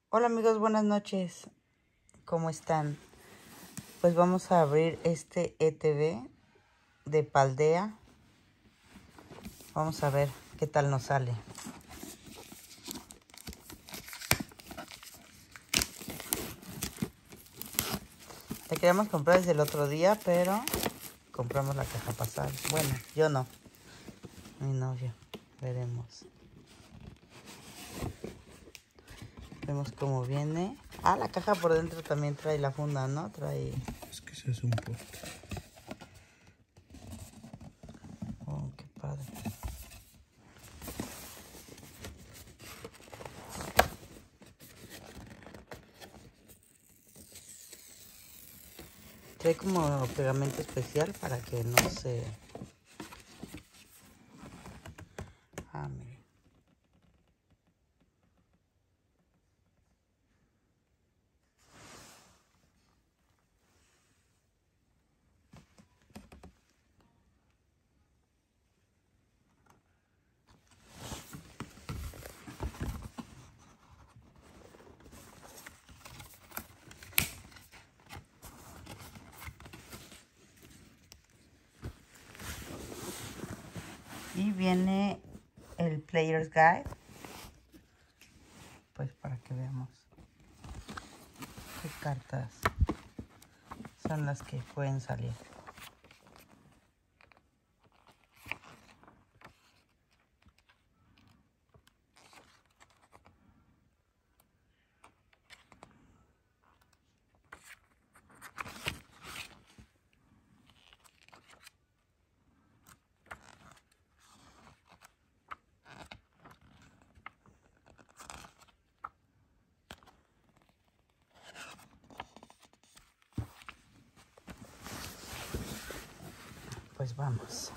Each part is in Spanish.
Hola amigos, buenas noches. ¿Cómo están? Pues vamos a abrir este ETB de Paldea. Vamos a ver qué tal nos sale. La queríamos comprar desde el otro día, pero compramos la caja pasada. Bueno, yo no. Mi novio. Veremos. Vemos cómo viene. Ah, la caja por dentro también trae la funda, ¿no? Trae... Es que se hace un poste. Oh, qué padre. Trae como pegamento especial para que no se... Ah, miren. Y viene el Player's Guide, pues para que veamos qué cartas son las que pueden salir. Pues vamos.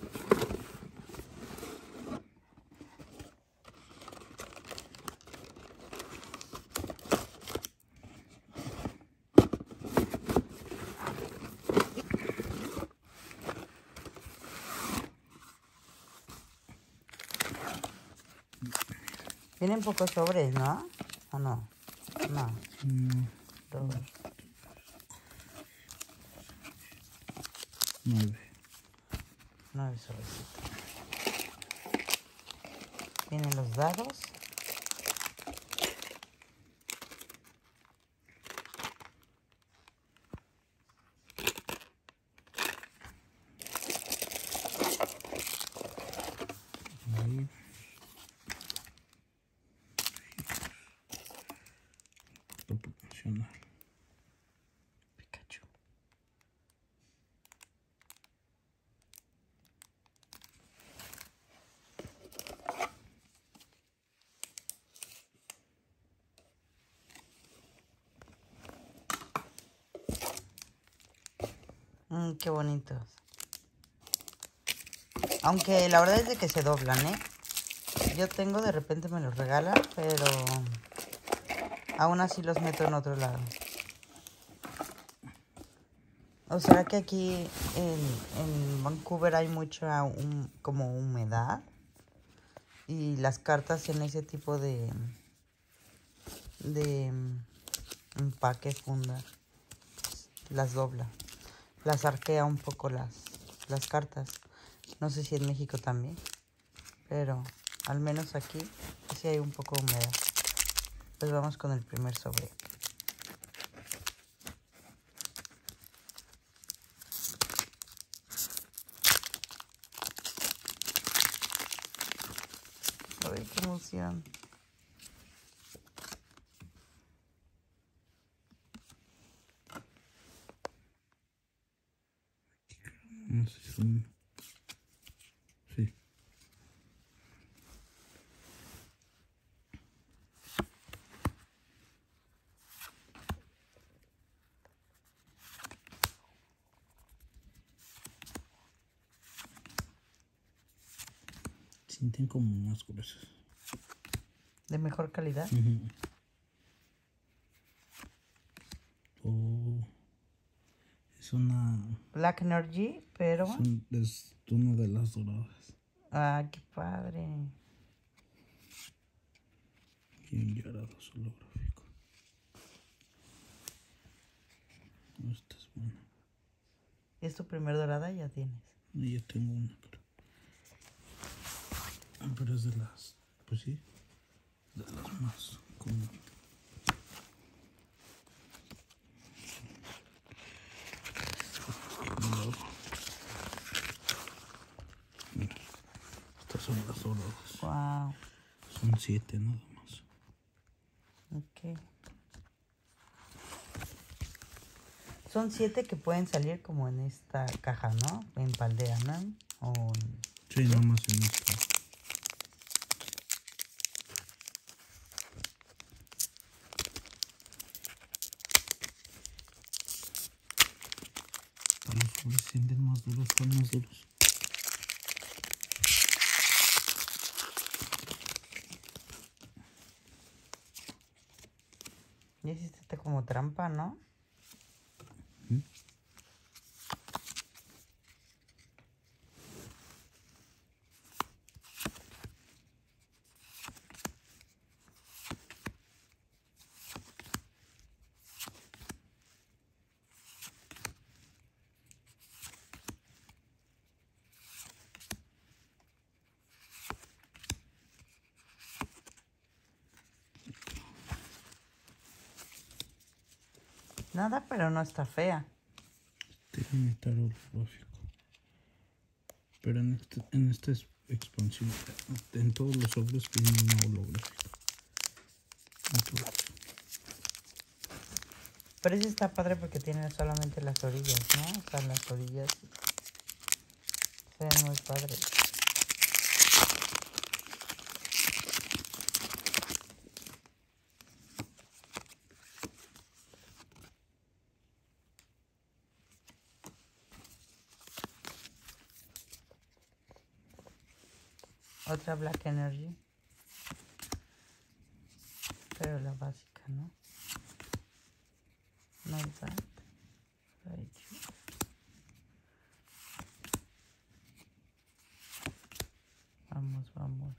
Vienen pocos sobres, ¿no? ¿O no? No. Dos. 9. 9 sobrecitos. Vienen los dados. Proporcional. Pikachu. Qué bonitos. Aunque la verdad es de que se doblan, ¿eh? Yo tengo, de repente me los regalan, pero aún así los meto en otro lado. ¿O será que aquí en Vancouver hay mucha como humedad? Y las cartas en ese tipo de empaque funda las dobla. Las arquea un poco las cartas. No sé si en México también. Pero al menos aquí sí hay un poco de humedad. Pues vamos con el primer sobre. Ay, qué emoción. No sé si son... Sí. Sienten como más gruesos. ¿De mejor calidad? Oh, es una... Black Energy, pero... Es una de las doradas. Ah, qué padre. Y un yarado holográfico. ¿Es tu primer dorada? Ya tienes. Y ya tengo una, pero es de las, pues sí, de las más comunes. Mira, estas son las doradas. Wow. Son 7 nada más. Ok. Son 7 que pueden salir como en esta caja, ¿no? En Paldea, ¿no? O Sí, nada más en esta. Los sobres sienten más duros, son más duros. ya hiciste como trampa, ¿no? ¿Mm? Nada, pero no está fea. Tiene metal holográfico. Pero en esta expansión, en todos los sobres viene una holográfica. En todos. Pero ese está padre porque tiene solamente las orillas, ¿no? O sea, las orillas se ven muy padres. Otra Black Energy. Pero la básica, ¿no? No es bad. Vamos, vamos.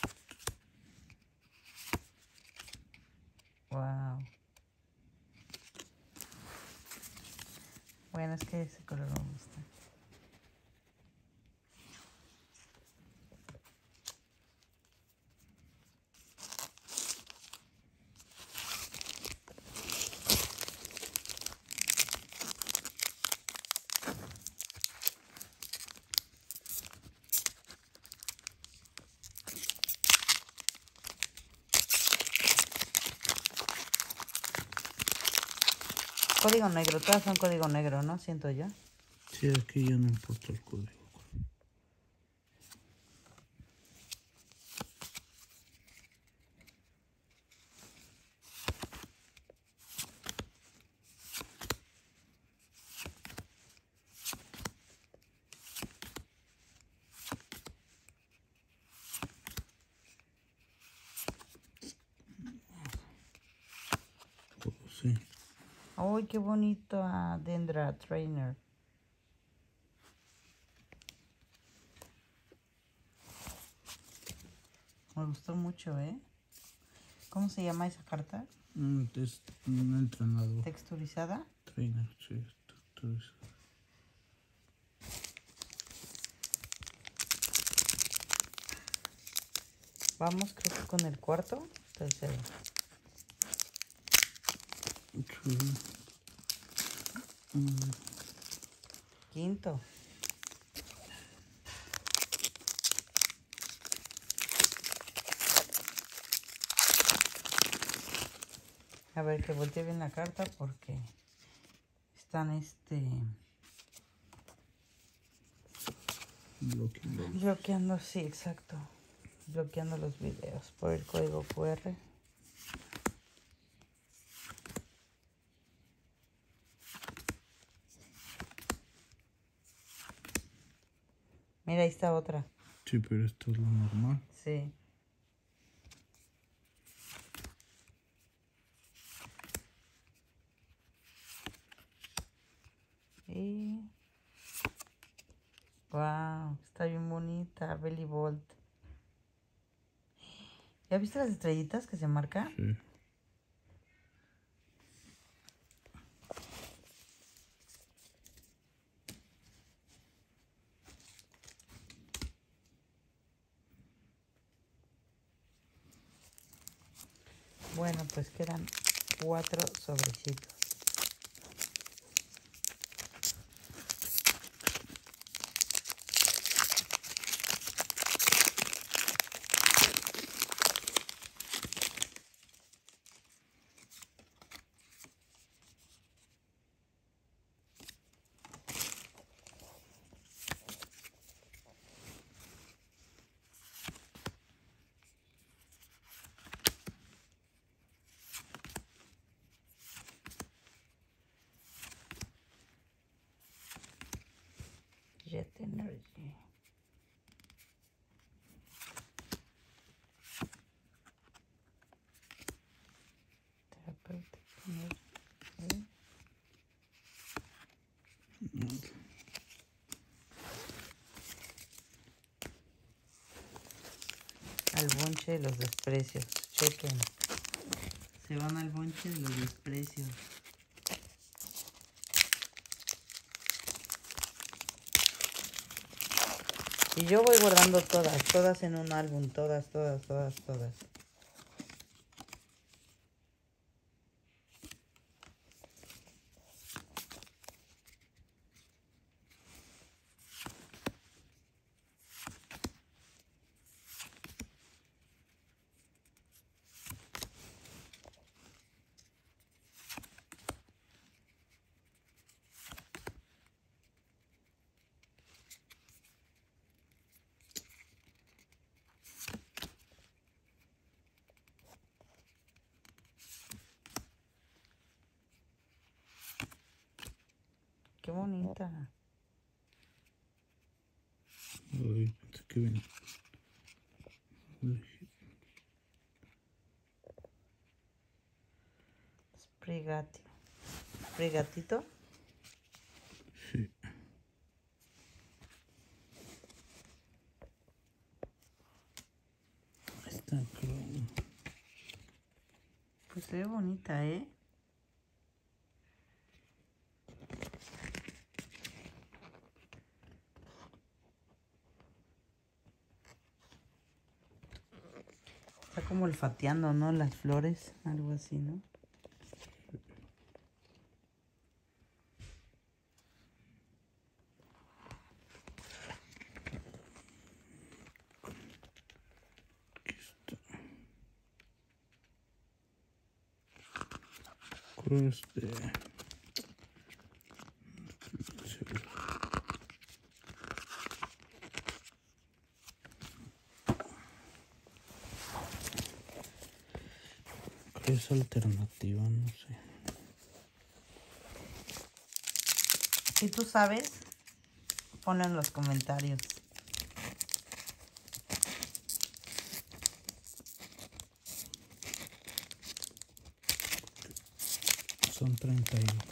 Wow. Bueno, es que ese color me gusta. Código negro, todas son código negro, ¿no? Siento yo. Sí, aquí ya no importa el código. Sí. ¡Ay, qué bonito! Dendra Trainer. Me gustó mucho, ¿eh? ¿Cómo se llama esa carta? Es un entrenador. ¿Texturizada? Trainer, sí, texturizado. Vamos, creo que con el cuarto. Tercero. Sí. Quinto. A ver, que voltee bien la carta porque están bloqueando, sí, exacto. Bloqueando los videos por el código QR. Mira, ahí está otra. Sí, pero esto es lo normal. Sí. Y... wow, está bien bonita. Belly Bolt. ¿Ya viste las estrellitas que se marcan? Sí. Bueno, pues quedan 4 sobrecitos. Jet Energy. Therapeutic Energy. Al bonche de los desprecios. Chequen. Se van al bonche de los desprecios. Y yo voy guardando todas en un álbum, todas. Qué bonita. Ay, pensé que venía. Sprigatito. Sí. Ahí está, creo. Pues se ve bonita, ¿eh? Está como olfateando, ¿no? Las flores, algo así, ¿no? Cruz de... ¿Qué es alternativa? No sé. Si tú sabes, ponlo en los comentarios. Son 30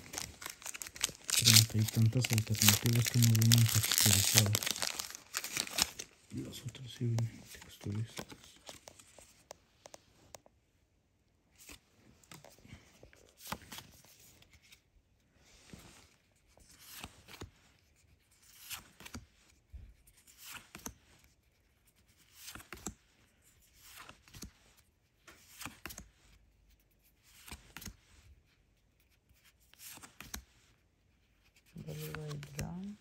y tantas alternativas que no vienen texturizadas. Y las otras sí vienen texturizadas. Delivery Drone.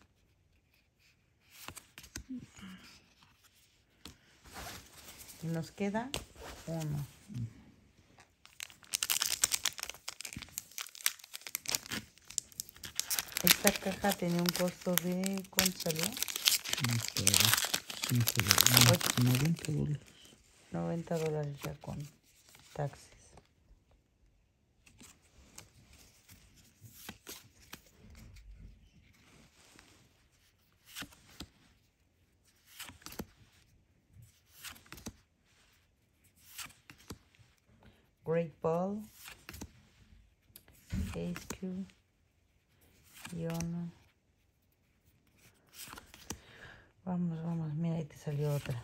Y nos queda uno. Esta caja tenía un costo de... ¿Cuánto salió? 90 dólares. $90 ya con taxes. Great Ball. HQ. Yono. Vamos, mira, ahí te salió otra.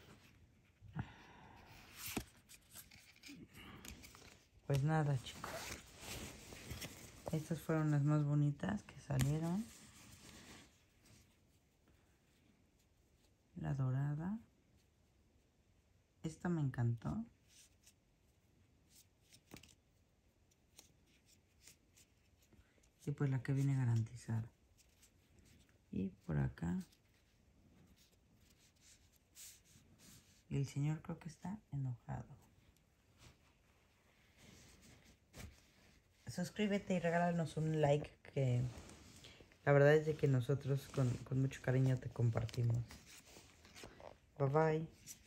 Pues nada, chicos. Estas fueron las más bonitas que salieron. La dorada. Esta me encantó. Y pues la que viene garantizada. Y por acá. El señor creo que está enojado. Suscríbete y regálanos un like, que la verdad es de que nosotros con mucho cariño te compartimos. Bye bye.